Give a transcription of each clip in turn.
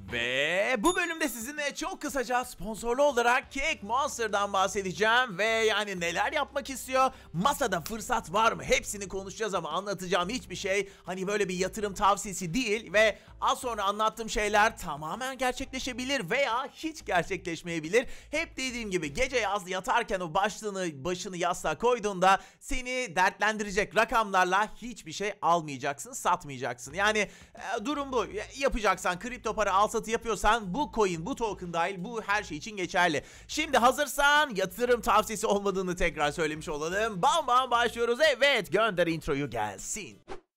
Ve bu bölümde sizinle çok kısaca sponsorlu olarak Cake Monster'dan bahsedeceğim ve yani neler yapmak istiyor, masada fırsat var mı, hepsini konuşacağız ama anlatacağım hiçbir şey hani böyle bir yatırım tavsiyesi değil ve az sonra anlattığım şeyler tamamen gerçekleşebilir veya hiç gerçekleşmeyebilir. Hep dediğim gibi gece yatarken o başını yastığa koyduğunda seni dertlendirecek rakamlarla hiçbir şey almayacaksın, satmayacaksın. Yani durum bu. Yapacaksan kripto para al satı yapıyorsan bu coin, bu token dahil bu her şey için geçerli. Şimdi hazırsan yatırım tavsiyesi olmadığını tekrar söylemiş olalım. Bam bam başlıyoruz. Evet, gönder introyu gelsin.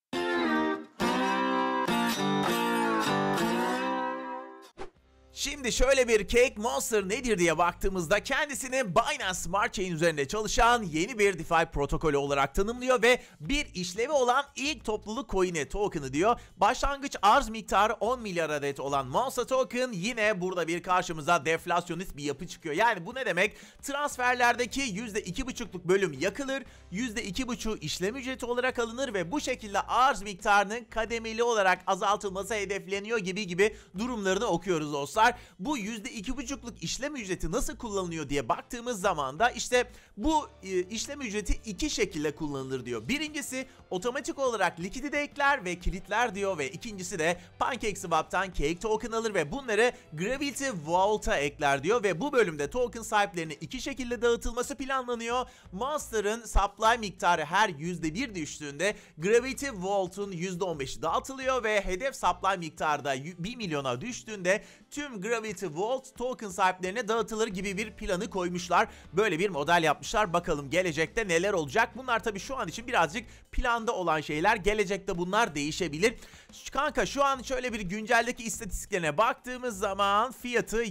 Şimdi şöyle bir Cake Monster nedir diye baktığımızda kendisini Binance Smart Chain üzerinde çalışan yeni bir DeFi protokolü olarak tanımlıyor ve bir işlevi olan ilk topluluk coin'i token'ı diyor. Başlangıç arz miktarı 10 milyar adet olan Monster Token yine burada bir karşımıza deflasyonist bir yapı çıkıyor. Yani bu ne demek? Transferlerdeki %2,5'luk bölüm yakılır, %2,5 işlem ücreti olarak alınır ve bu şekilde arz miktarının kademeli olarak azaltılması hedefleniyor gibi durumlarını okuyoruz dostlar. Bu %2,5'luk işlem ücreti nasıl kullanılıyor diye baktığımız zaman da işte bu işlem ücreti iki şekilde kullanılır diyor. Birincisi otomatik olarak likidite ekler ve kilitler diyor ve ikincisi de PancakeSwap'tan Cake Token alır ve bunları Gravity Vault'a ekler diyor ve bu bölümde token sahiplerine iki şekilde dağıtılması planlanıyor. Monster'ın supply miktarı her %1 düştüğünde Gravity Vault'un %15'i dağıtılıyor ve hedef supply miktarı da 1 milyona düştüğünde tüm Gravity Vault token sahiplerine dağıtılır gibi bir planı koymuşlar. Böyle bir model yapmışlar. Bakalım gelecekte neler olacak? Bunlar tabii şu an için birazcık planda olan şeyler. Gelecekte bunlar değişebilir. Kanka şu an şöyle bir günceldeki istatistiklerine baktığımız zaman fiyatı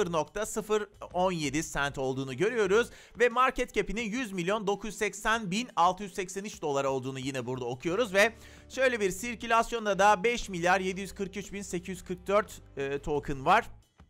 0.017 cent olduğunu görüyoruz. Ve market cap'inin 100 milyon 980 bin 683 dolar olduğunu yine burada okuyoruz. Ve şöyle bir sirkülasyonda da 5 milyar 743 bin 844 token var.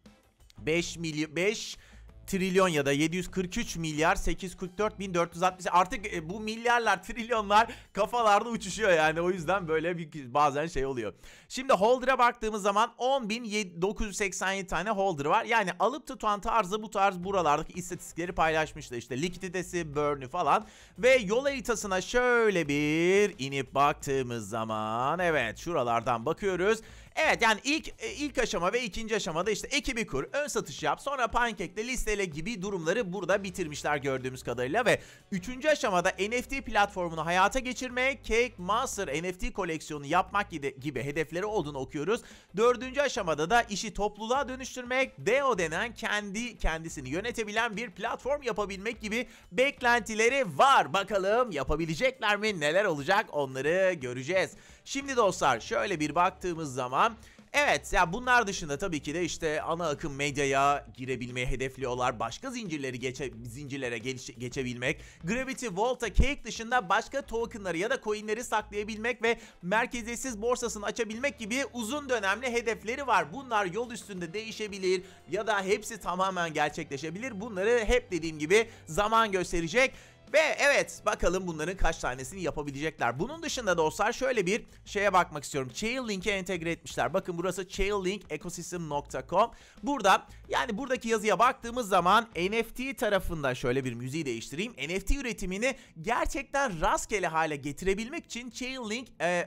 5 trilyon ya da 743 milyar 844 bin 460 artık bu milyarlar trilyonlar kafalarda uçuşuyor yani o yüzden böyle bir bazen şey oluyor. Şimdi holder'a baktığımız zaman 10.987 tane holder var. Yani alıp tutan tarzı bu tarz buralardaki istatistikleri paylaşmışlar. İşte likiditesi, burn'ü falan ve yol haritasına şöyle bir inip baktığımız zaman evet şuralardan bakıyoruz. Evet yani ilk aşama ve ikinci aşamada işte ekibi kur, ön satış yap, sonra Pancake'le listele gibi durumları burada bitirmişler gördüğümüz kadarıyla ve üçüncü aşamada NFT platformunu hayata geçirmek, Cake Monster NFT koleksiyonu yapmak gibi hedefleri olduğunu okuyoruz. Dördüncü aşamada da işi topluluğa dönüştürmek, DAO denen kendisini yönetebilen bir platform yapabilmek gibi beklentileri var. Bakalım yapabilecekler mi? Neler olacak? Onları göreceğiz. Şimdi dostlar şöyle bir baktığımız zaman evet ya bunlar dışında tabii ki de işte ana akım medyaya girebilmeyi hedefliyorlar. Başka zincirlere geçebilmek. Gravity Vault'a Cake dışında başka tokenları ya da coinleri saklayabilmek ve merkeziyetsiz borsasını açabilmek gibi uzun dönemli hedefleri var. Bunlar yol üstünde değişebilir ya da hepsi tamamen gerçekleşebilir. Bunları hep dediğim gibi zaman gösterecek. Ve evet bakalım bunların kaç tanesini yapabilecekler. Bunun dışında dostlar şöyle bir şeye bakmak istiyorum. Chainlink'e entegre etmişler. Bakın burası chainlinkecosystem.com. Burada yani buradaki yazıya baktığımız zaman NFT tarafında şöyle bir müziği değiştireyim. NFT üretimini gerçekten rastgele hale getirebilmek için Chainlink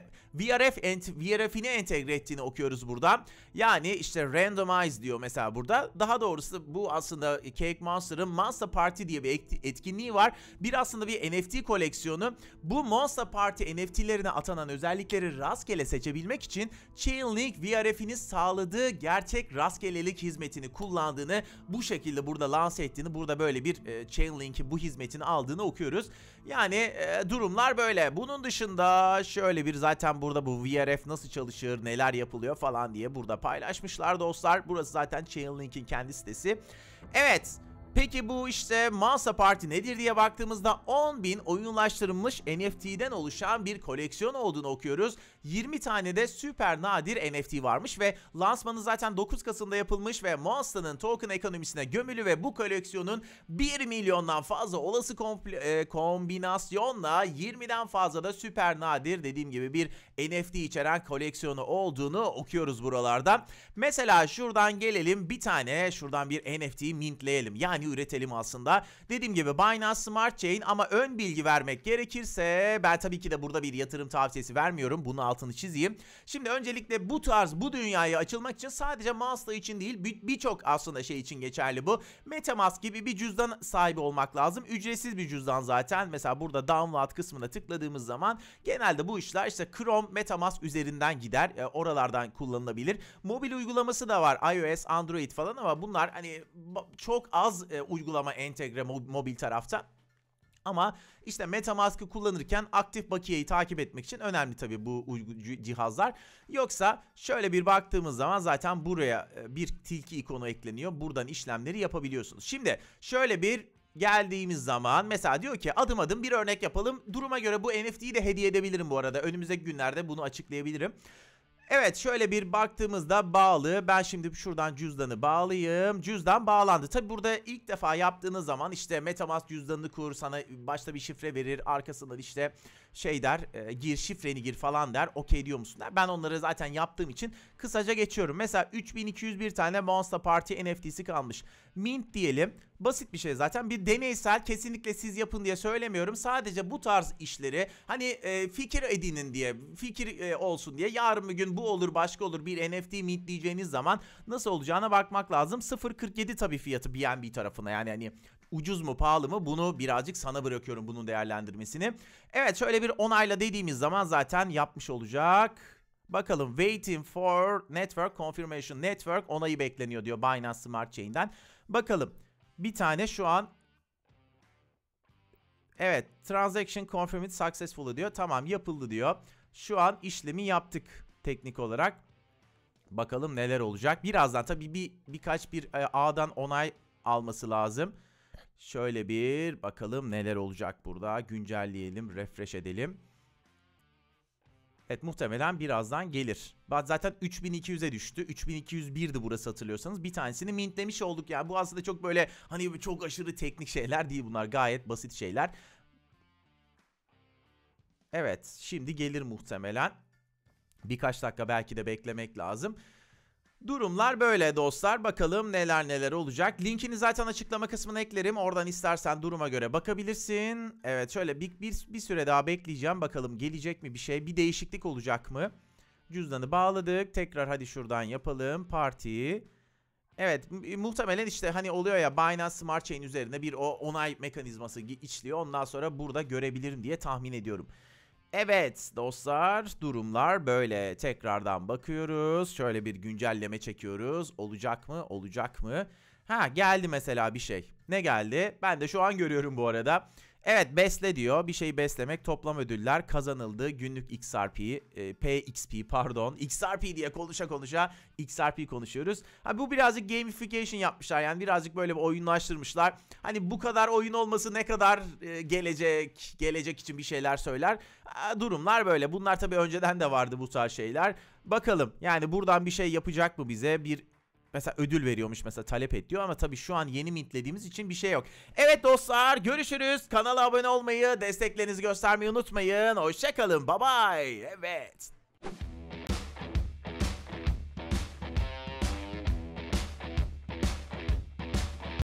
VRF'ini entegre ettiğini okuyoruz burada. Yani işte randomize diyor mesela burada. Daha doğrusu bu aslında Cake Monster'ın Monster Party diye bir etkinliği var. Aslında bir NFT koleksiyonu. Bu Monster Party NFT'lerine atanan özellikleri rastgele seçebilmek için Chainlink VRF'ini sağladığı gerçek rastgelelik hizmetini kullandığını, bu şekilde burada lanse ettiğini, burada böyle bir Chainlink'in bu hizmetini aldığını okuyoruz. Yani durumlar böyle. Bunun dışında şöyle bir zaten burada bu VRF nasıl çalışır, neler yapılıyor falan diye burada paylaşmışlar dostlar. Burası zaten Chainlink'in kendi sitesi. Evet. Peki bu işte Monster Party nedir diye baktığımızda 10.000 oyunlaştırılmış NFT'den oluşan bir koleksiyon olduğunu okuyoruz. 20 tane de süper nadir NFT varmış ve lansmanı zaten 9 Kasım'da yapılmış ve Monster'ın token ekonomisine gömülü ve bu koleksiyonun 1 milyondan fazla olası kombinasyonla 20'den fazla da süper nadir dediğim gibi bir NFT içeren koleksiyonu olduğunu okuyoruz buralarda. Mesela şuradan gelelim bir tane şuradan bir NFT mintleyelim. Yani üretelim aslında. Dediğim gibi Binance Smart Chain ama ön bilgi vermek gerekirse ben tabii ki de burada bir yatırım tavsiyesi vermiyorum. Bunun altını çizeyim. Şimdi öncelikle bu tarz bu dünyaya açılmak için sadece Monster için değil birçok aslında şey için geçerli bu. MetaMask gibi bir cüzdan sahibi olmak lazım. Ücretsiz bir cüzdan zaten. Mesela burada download kısmına tıkladığımız zaman genelde bu işler işte Chrome, MetaMask üzerinden gider. Oralardan kullanılabilir. Mobil uygulaması da var. iOS, Android falan ama bunlar hani çok az uygulama entegre mobil tarafta. Ama işte MetaMask'ı kullanırken aktif bakiyeyi takip etmek için önemli tabii bu cihazlar. Yoksa şöyle bir baktığımız zaman zaten buraya bir tilki ikonu ekleniyor. Buradan işlemleri yapabiliyorsunuz. Şimdi şöyle bir geldiğimiz zaman mesela diyor ki adım adım bir örnek yapalım. Duruma göre bu NFT'yi de hediye edebilirim bu arada. Önümüzdeki günlerde bunu açıklayabilirim. Evet şöyle bir baktığımızda bağlı. Ben şimdi şuradan cüzdanı bağlayayım. Cüzdan bağlandı. Tabi burada ilk defa yaptığınız zaman işte MetaMask cüzdanını kur. Sana başta bir şifre verir. Arkasından işte şey der gir şifreni gir falan der. Okey diyor musun der. Ben onları zaten yaptığım için kısaca geçiyorum. Mesela 3201 tane Monster Party NFT'si kalmış. Mint diyelim. Basit bir şey zaten. Bir deneysel kesinlikle siz yapın diye söylemiyorum. Sadece bu tarz işleri hani fikir edinin diye fikir olsun diye yarın bir gün bu olur başka olur bir NFT mint diyeceğiniz zaman nasıl olacağına bakmak lazım. 0.47 tabii fiyatı BNB tarafına yani hani ucuz mu pahalı mı bunu birazcık sana bırakıyorum bunun değerlendirmesini. Evet şöyle bir onayla dediğimiz zaman zaten yapmış olacak. Bakalım waiting for network confirmation network onayı bekleniyor diyor Binance Smart Chain'den. Bakalım bir tane şu an evet transaction confirmed successful diyor. Tamam yapıldı diyor. Şu an işlemi yaptık teknik olarak. Bakalım neler olacak. Birazdan tabii birkaç ağdan onay alması lazım. Şöyle bir bakalım neler olacak burada. Güncelleyelim, refresh edelim. Evet muhtemelen birazdan gelir. Zaten 3200'e düştü. 3201'di burası hatırlıyorsanız. Bir tanesini mintlemiş olduk. Yani bu aslında çok böyle hani çok aşırı teknik şeyler değil bunlar. Gayet basit şeyler. Evet şimdi gelir muhtemelen. Birkaç dakika belki de beklemek lazım. Durumlar böyle dostlar. Bakalım neler olacak. Linkini zaten açıklama kısmına eklerim. Oradan istersen duruma göre bakabilirsin. Evet şöyle bir süre daha bekleyeceğim. Bakalım gelecek mi bir şey? Bir değişiklik olacak mı? Cüzdanı bağladık. Tekrar hadi şuradan yapalım partiyi. Evet muhtemelen işte hani oluyor ya Binance Smart Chain üzerinde bir o onay mekanizması işliyor. Ondan sonra burada görebilirim diye tahmin ediyorum. Evet dostlar durumlar böyle tekrardan bakıyoruz. Şöyle bir güncelleme çekiyoruz. Olacak mı? Olacak mı? Ha geldi mesela bir şey. Ne geldi? Ben de şu an görüyorum bu arada. Evet besle diyor. Bir şey beslemek toplam ödüller kazanıldı. Günlük XRP, PXP pardon. XRP diye konuşa XRP konuşuyoruz. Ha, bu birazcık gamification yapmışlar. Yani birazcık böyle bir oyunlaştırmışlar. Hani bu kadar oyun olması ne kadar gelecek için bir şeyler söyler. Durumlar böyle. Bunlar tabii önceden de vardı bu tarz şeyler. Bakalım yani buradan bir şey yapacak mı bize? Mesela ödül veriyormuş mesela talep et diyor ama tabii şu an yeni mintlediğimiz için bir şey yok. Evet dostlar görüşürüz. Kanala abone olmayı, desteklerinizi göstermeyi unutmayın. Hoşçakalın. Bye bye. Evet.